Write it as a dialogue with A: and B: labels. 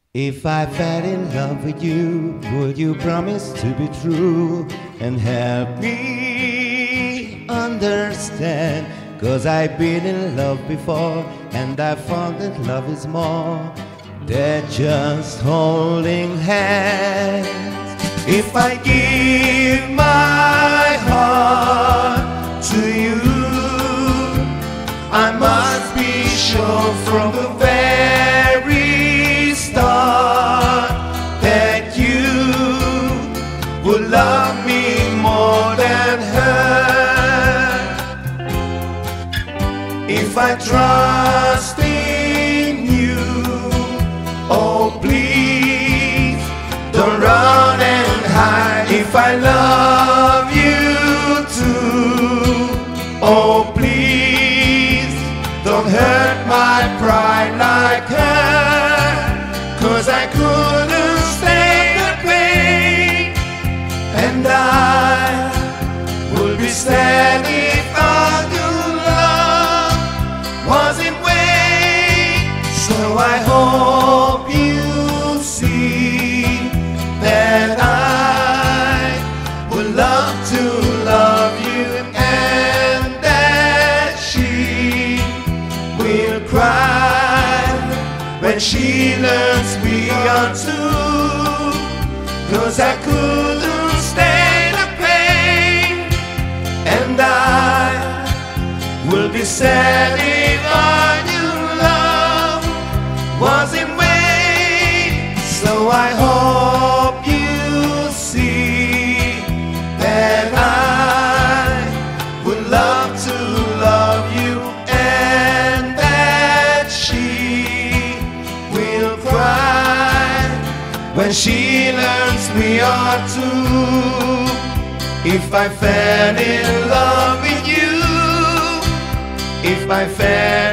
A: If I fell in love with you, would you promise to be true and help me understand? 'Cause I've been in love before and I found that love is more than just holding hands. If I give my heart to you, I must be sure from the very start that you would love me more than her. If I trust in you, oh please don't run and hide. If I love you too, oh please don't hurt my pride like her. 'Cause I couldn't stand the pain, and I would be sad if our new love was in vain. So I hope you see that I would love to love you, and that she will cry when she learns we are two. 'Cause I couldn't stand the pain, and I will be sad if our new love was in vain. So I hope you see that I would love to love you, and that she will cry when she learns we are two. If I fell in love with you, if I fell